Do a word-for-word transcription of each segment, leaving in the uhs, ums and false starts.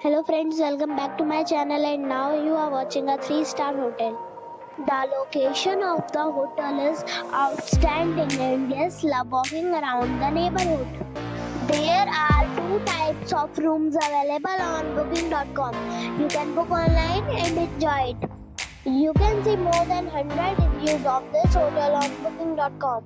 Hello friends, welcome back to my channel, and now you are watching a three star hotel. The location of the hotel is outstanding and guests love walking around the neighborhood. There are two types of rooms available on booking dot com. You can book online and enjoy it. You can see more than one hundred reviews of this hotel on booking dot com.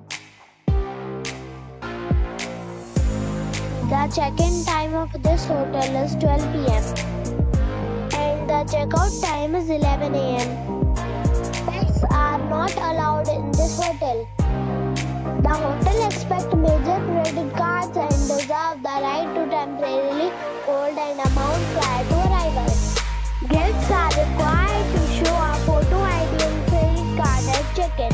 The check-in time of this hotel is twelve p m and the check-out time is eleven a m Pets are not allowed in this hotel. The hotel accepts major credit cards and reserves the right to temporarily hold an amount prior to arrival. Guests are required to show a photo I D and credit card at check-in.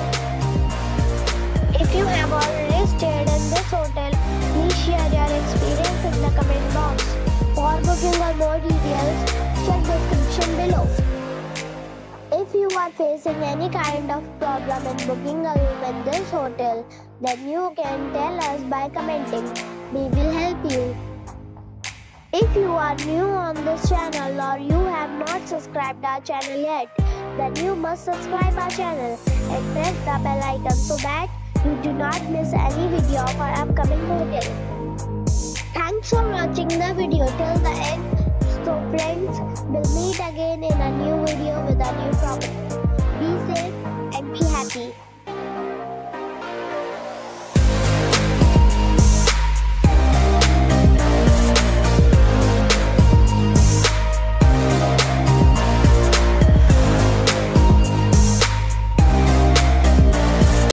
If you have already stayed in this hotel, please share your experience in the comment box. For booking or more details, check the description below. If you are facing any kind of problem in booking a room in this hotel, then you can tell us by commenting. We will help you. If you are new on this channel or you have not subscribed our channel yet, then you must subscribe our channel and press the bell icon so that you do not miss any video of our upcoming hotel. Thanks for watching the video till the end. So friends, we'll meet again in a new video with a new property. Be safe and be happy.